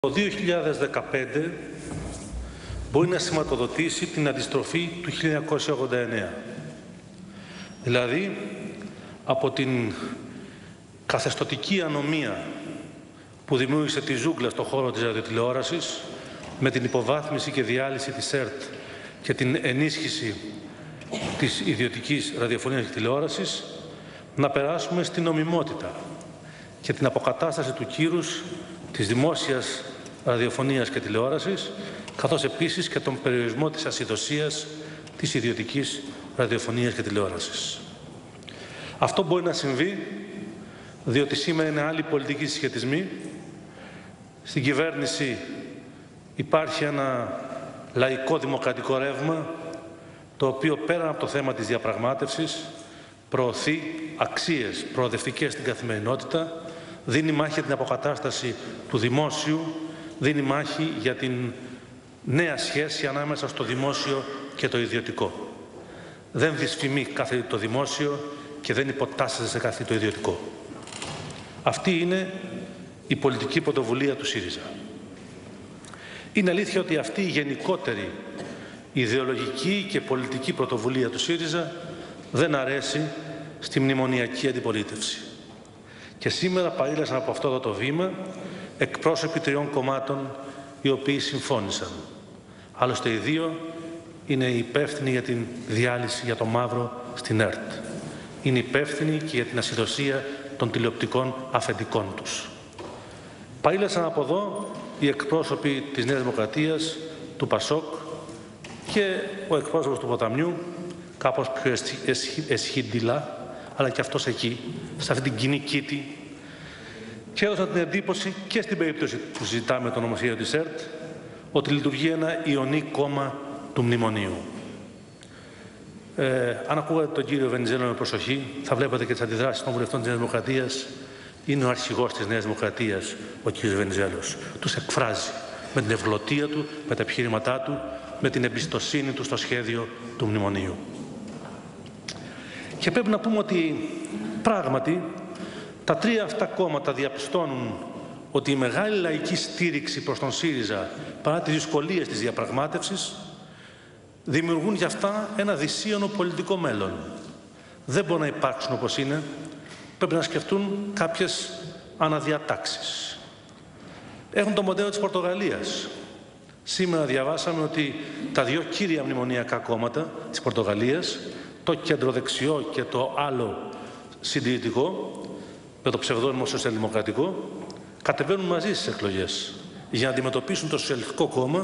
Το 2015 μπορεί να σηματοδοτήσει την αντιστροφή του 1989. Δηλαδή, από την καθεστωτική ανομία που δημιούργησε τη ζούγκλα στον χώρο της ραδιοτηλεόρασης, με την υποβάθμιση και διάλυση της ΕΡΤ και την ενίσχυση της ιδιωτικής ραδιοφωνίας και τηλεόρασης, να περάσουμε στην νομιμότητα και την αποκατάσταση του κύρους της δημόσιας ραδιοφωνίας και τηλεόρασης, καθώς επίσης και τον περιορισμό της ασυδοσίας της ιδιωτικής ραδιοφωνίας και τηλεόρασης. Αυτό μπορεί να συμβεί διότι σήμερα είναι άλλοι πολιτικοί συσχετισμοί. Στην κυβέρνηση υπάρχει ένα λαϊκό δημοκρατικό ρεύμα, το οποίο πέρα από το θέμα της διαπραγμάτευσης προωθεί αξίες προοδευτικές στην καθημερινότητα, δίνει μάχη για την αποκατάσταση του δημόσιου, δίνει μάχη για την νέα σχέση ανάμεσα στο δημόσιο και το ιδιωτικό. Δεν δυσφημεί κάθε το δημόσιο και δεν υποτάσσεται σε κάθε το ιδιωτικό. Αυτή είναι η πολιτική πρωτοβουλία του ΣΥΡΙΖΑ. Είναι αλήθεια ότι αυτή η γενικότερη ιδεολογική και πολιτική πρωτοβουλία του ΣΥΡΙΖΑ δεν αρέσει στη μνημονιακή αντιπολίτευση. Και σήμερα παρήλασαν από αυτό εδώ το βήμα εκπρόσωποι τριών κομμάτων οι οποίοι συμφώνησαν. Άλλωστε οι δύο είναι υπεύθυνοι για την διάλυση για το μαύρο στην ΕΡΤ. Είναι υπεύθυνοι και για την ασυδοσία των τηλεοπτικών αφεντικών τους. Παρήλασαν από εδώ οι εκπρόσωποι της Νέας Δημοκρατίας, του ΠΑΣΟΚ και ο εκπρόσωπος του Ποταμιού, κάπως πιο εσχυντιλά, αλλά και αυτός εκεί, σε αυτή την κοινή κήτη, και έδωσαν την εντύπωση και στην περίπτωση που συζητάμε το νομοσχέδιο της ΕΡΤ, ότι λειτουργεί ένα ιονί κόμμα του μνημονίου. Αν ακούγατε τον κύριο Βενιζέλο με προσοχή, θα βλέπετε και τις αντιδράσεις των βουλευτών της Νέας Δημοκρατίας. Είναι ο αρχηγός της Νέας Δημοκρατίας, ο κύριος Βενιζέλος. Τους εκφράζει με την ευγλωτία του, με τα επιχειρήματά του, με την εμπιστοσύνη του στο σχέδιο του μνημονίου. Και πρέπει να πούμε ότι πράγματι τα τρία αυτά κόμματα διαπιστώνουν ότι η μεγάλη λαϊκή στήριξη προς τον ΣΥΡΙΖΑ, παρά τις δυσκολίες της διαπραγμάτευσης, δημιουργούν για αυτά ένα δυσίωνο πολιτικό μέλλον. Δεν μπορούν να υπάρξουν όπως είναι. Πρέπει να σκεφτούν κάποιες αναδιατάξεις. Έχουν το μοντέλο της Πορτογαλίας. Σήμερα διαβάσαμε ότι τα δύο κύρια μνημονιακά κόμματα της Πορτογαλίας, το κεντροδεξιό και το άλλο συντηρητικό, με το ψευδόνυμο σοσιαλδημοκρατικό, κατεβαίνουν μαζί στις εκλογές για να αντιμετωπίσουν το σοσιαλιστικό κόμμα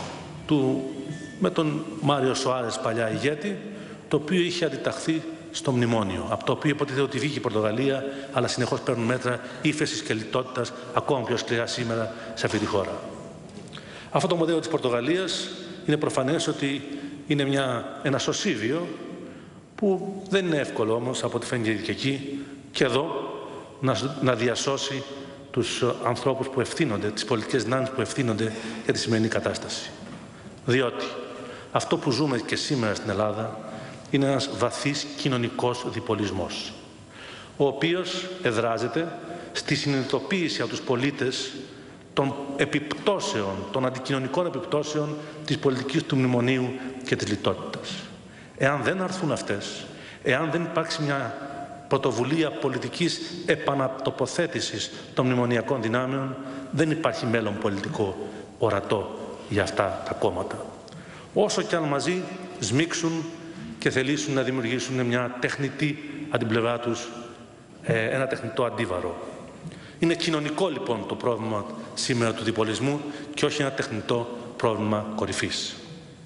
με τον Μάριο Σοάρες, παλιά ηγέτη, το οποίο είχε αντιταχθεί στο μνημόνιο, από το οποίο υποτίθεται ότι βγήκε η Πορτογαλία, αλλά συνεχώς παίρνουν μέτρα ύφεσης και λιτότητας ακόμα πιο σκληρά σήμερα σε αυτή τη χώρα. Αυτό το μοντέλο της Πορτογαλίας είναι προφανές ότι είναι ένα σωσίβιο που δεν είναι εύκολο όμως, από ό,τι φαίνεται και εκεί και εδώ, να διασώσει τους ανθρώπους που ευθύνονται, τις πολιτικές δυνάμεις που ευθύνονται για τη σημερινή κατάσταση. Διότι αυτό που ζούμε και σήμερα στην Ελλάδα είναι ένας βαθύς κοινωνικός διπολισμός, ο οποίος εδράζεται στη συνειδητοποίηση από τους πολίτες των επιπτώσεων, των αντικοινωνικών επιπτώσεων της πολιτικής του μνημονίου και της λιτότητας. Εάν δεν αρθούν αυτές, εάν δεν υπάρξει μια πρωτοβουλία πολιτικής επανατοποθέτησης των μνημονιακών δυνάμεων, δεν υπάρχει μέλλον πολιτικό ορατό για αυτά τα κόμματα. Όσο κι αν μαζί σμίξουν και θελήσουν να δημιουργήσουν μια τεχνητή από την πλευρά τους, ένα τεχνητό αντίβαρο. Είναι κοινωνικό λοιπόν το πρόβλημα σήμερα του διπολισμού και όχι ένα τεχνητό πρόβλημα κορυφής.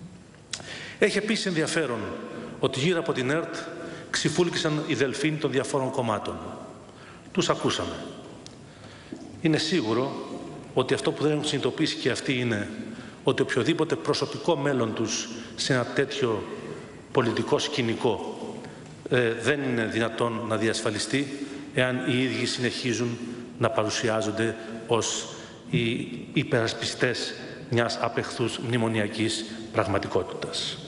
Έχει επίσης ενδιαφέρον ότι γύρω από την ΕΡΤ ξυφούλκησαν οι δελφίνοι των διαφόρων κομμάτων. Τους ακούσαμε. Είναι σίγουρο ότι αυτό που δεν έχουν συνειδητοποιήσει και αυτοί είναι ότι οποιοδήποτε προσωπικό μέλλον τους σε ένα τέτοιο πολιτικό σκηνικό δεν είναι δυνατόν να διασφαλιστεί εάν οι ίδιοι συνεχίζουν να παρουσιάζονται ως οι υπερασπιστές μιας απεχθούς μνημονιακής πραγματικότητας.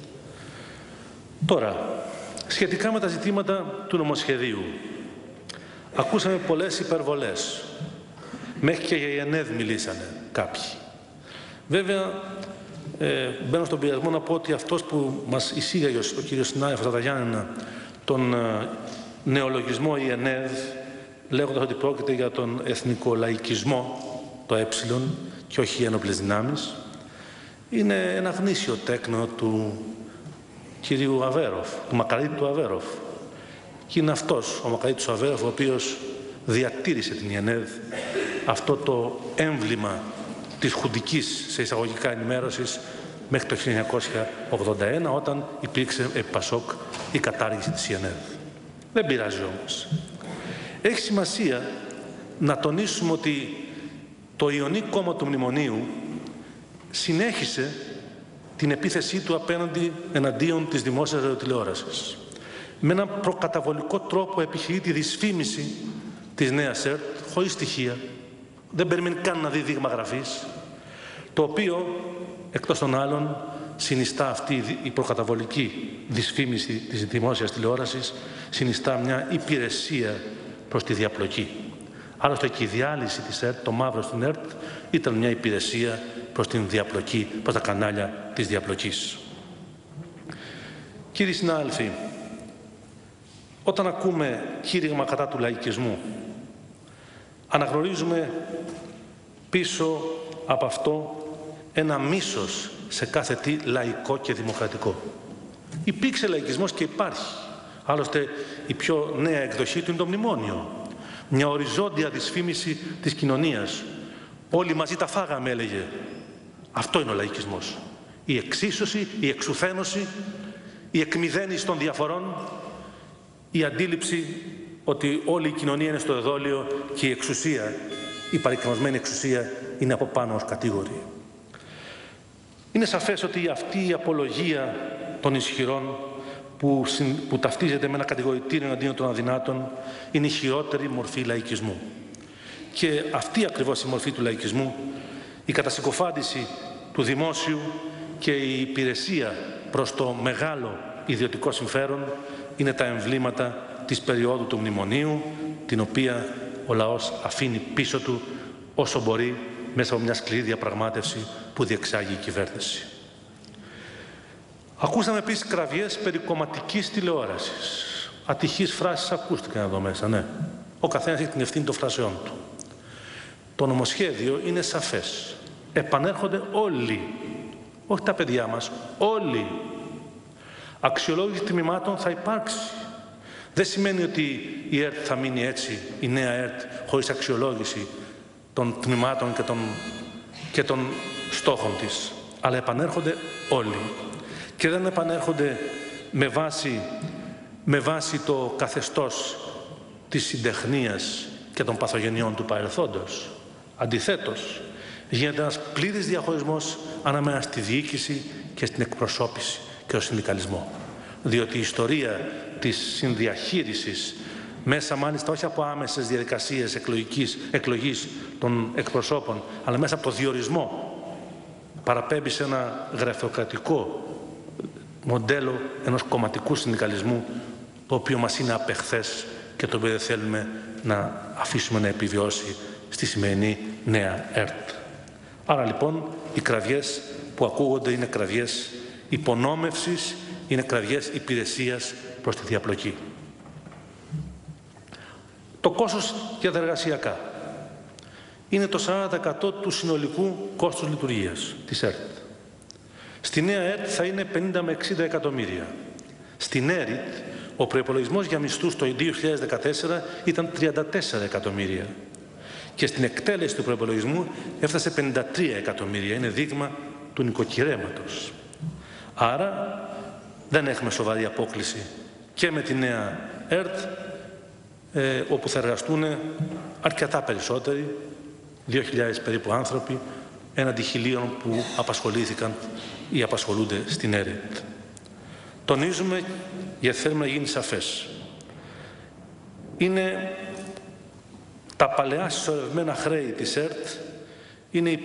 Τώρα, σχετικά με τα ζητήματα του νομοσχεδίου, ακούσαμε πολλές υπερβολές. Μέχρι και για η ΕΝΕΔ μιλήσανε. κάποιοι. Βέβαια, μπαίνω στον πειρασμό να πω ότι αυτός που μας εισήγαγε ο κύριος συνάδελφος Αταγιάννενα τον νεολογισμό ΕΝΕΔ, λέγοντας ότι πρόκειται για τον εθνικό λαϊκισμό, το και όχι οι ένοπλες δυνάμεις, είναι ένα γνήσιο τέκνο του κυρίου Αβέροφ, του Μακαρίτη του Αβέροφ. Και είναι αυτός, ο Μακαρίτης Αβέροφ, ο οποίος διατήρησε την ΕΝΕΔ, αυτό το έμβλημα της χουντικής σε εισαγωγικά ενημέρωσης μέχρι το 1981, όταν υπήρξε επί Πασόκ η κατάργηση της ΕΝΕΔ. Δεν πειράζει όμως. Έχει σημασία να τονίσουμε ότι το Ιωνί κόμμα του Μνημονίου συνέχισε την επίθεσή του εναντίον της δημόσιας ραδιοτηλεόρασης. Με έναν προκαταβολικό τρόπο επιχειρεί τη δυσφήμιση της νέας ΕΡΤ, χωρίς στοιχεία. Δεν περιμένει καν να δει δείγμα γραφής, το οποίο, εκτός των άλλων, συνιστά αυτή η προκαταβολική δυσφήμιση της δημόσιας τηλεόρασης, συνιστά μια υπηρεσία προς τη διαπλοκή. Άλλωστε και η διάλυση της ΕΡΤ, το μαύρο στην ΕΡΤ, ήταν μια υπηρεσία προς την διαπλοκή, προς τα κανάλια της διαπλοκής. Κύριοι συνάδελφοι, όταν ακούμε κήρυγμα κατά του λαϊκισμού, αναγνωρίζουμε πίσω από αυτό ένα μίσος σε κάθε τι λαϊκό και δημοκρατικό. Υπήρξε λαϊκισμός και υπάρχει. Άλλωστε η πιο νέα εκδοχή του είναι το μνημόνιο. Μια οριζόντια δυσφήμιση της κοινωνίας. Όλοι μαζί τα φάγαμε, έλεγε. Αυτό είναι ο λαϊκισμός. Η εξίσωση, η εξουθένωση, η εκμηδένιση των διαφορών, η αντίληψη ότι όλη η κοινωνία είναι στο εδόλιο και η εξουσία, η παρικραμασμένη εξουσία, είναι από πάνω ως κατήγορη. Είναι σαφές ότι αυτή η απολογία των ισχυρών που ταυτίζεται με ένα κατηγορητήριο εναντίον των αδυνάτων είναι η χειρότερη μορφή λαϊκισμού. Και αυτή ακριβώς η μορφή του λαϊκισμού, η κατασυκοφάντηση του δημόσιου και η υπηρεσία προς το μεγάλο ιδιωτικό συμφέρον, είναι τα εμβλήματα της περίοδου του μνημονίου, την οποία ο λαός αφήνει πίσω του όσο μπορεί μέσα από μια σκληρή διαπραγμάτευση που διεξάγει η κυβέρνηση. Ακούσαμε επίσης κραυγές περί κομματικής τηλεόρασης. Ατυχείς φράσεις ακούστηκαν εδώ μέσα, ναι. Ο καθένας έχει την ευθύνη των φράσεών του. Το νομοσχέδιο είναι σαφές. Επανέρχονται όλοι, όχι τα παιδιά μας, όλοι. Αξιολόγηση τμήματων θα υπάρξει. Δεν σημαίνει ότι η ΕΡΤ θα μείνει έτσι, η νέα ΕΡΤ, χωρίς αξιολόγηση των τμήματων και των στόχων της. Αλλά επανέρχονται όλοι. Και δεν επανέρχονται με βάση το καθεστώς της συντεχνίας και των παθογενειών του παρελθόντος. Αντιθέτως, γίνεται ένας πλήρης διαχωρισμός ανάμεσα στη διοίκηση και στην εκπροσώπηση και τον συνδικαλισμό. Διότι η ιστορία της συνδιαχείρισης, μέσα μάλιστα όχι από άμεσες διαδικασίες εκλογής των εκπροσώπων, αλλά μέσα από το διορισμό, παραπέμπει σε ένα γραφειοκρατικό μοντέλο ενός κομματικού συνδικαλισμού, το οποίο μας είναι απεχθές και το οποίο δεν θέλουμε να αφήσουμε να επιβιώσει στη σημερινή νέα ΕΡΤ. Άρα λοιπόν οι κραυγές που ακούγονται είναι κραυγές υπονόμευσης, είναι κραυγές υπηρεσίας προς τη διαπλοκή. Το κόστος για τα εργασιακά είναι το 40% του συνολικού κόστους λειτουργίας της ΕΡΤ. Στη νέα ΕΡΤ θα είναι 50 με 60 εκατομμύρια. Στην ΕΡΙΤ ο προϋπολογισμός για μισθούς το 2014 ήταν 34 εκατομμύρια. Και στην εκτέλεση του προϋπολογισμού έφτασε 53 εκατομμύρια. Είναι δείγμα του νοικοκυρέματος. Άρα δεν έχουμε σοβαρή απόκλιση και με τη νέα ΕΡΤ, όπου θα εργαστούν αρκετά περισσότεροι, 2.000 περίπου άνθρωποι, έναντι 1.000 που απασχολήθηκαν ή απασχολούνται στην ΕΡΤ. Τονίζουμε, γιατί θέλουμε να γίνει σαφές, είναι τα παλαιά συσσωρευμένα χρέη της ΕΡΤ, είναι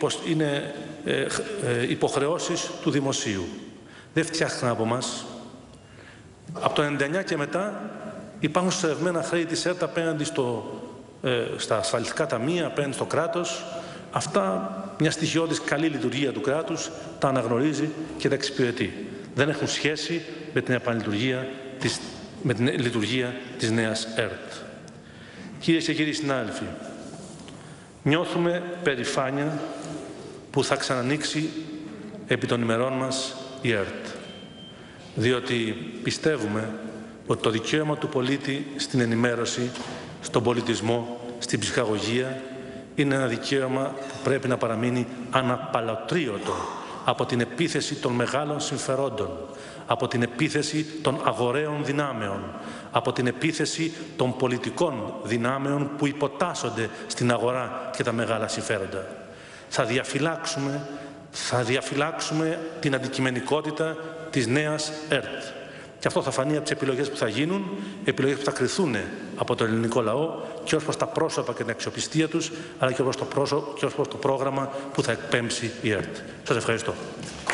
υποχρεώσεις του δημοσίου. Δεν φτιάχτηκαν από μας. Από το 1999 και μετά υπάρχουν συσσωρευμένα χρέη της ΕΡΤ απέναντι στα ασφαλιστικά ταμεία, απέναντι στο κράτος, Αυτά μια στοιχειώδης καλή λειτουργία του κράτους τα αναγνωρίζει και τα εξυπηρετεί. Δεν έχουν σχέση με την επανλειτουργία με την λειτουργία της νέας ΕΡΤ. Κυρίες και κύριοι συνάδελφοι, νιώθουμε περηφάνεια που θα ξανανοίξει επί των ημερών μας η ΕΡΤ, διότι πιστεύουμε ότι το δικαίωμα του πολίτη στην ενημέρωση, στον πολιτισμό, στην ψυχαγωγία είναι ένα δικαίωμα που πρέπει να παραμείνει αναπαλωτρίωτο από την επίθεση των μεγάλων συμφερόντων, από την επίθεση των αγοραίων δυνάμεων, από την επίθεση των πολιτικών δυνάμεων που υποτάσσονται στην αγορά και τα μεγάλα συμφέροντα. Θα διαφυλάξουμε την αντικειμενικότητα της νέας ΕΡΤ. Και αυτό θα φανεί από τις επιλογές που θα γίνουν, επιλογές που θα κριθούν από τον ελληνικό λαό και ως προς τα πρόσωπα και την αξιοπιστία τους, αλλά και ως προς το πρόγραμμα που θα εκπέμψει η ΕΡΤ. Σας ευχαριστώ.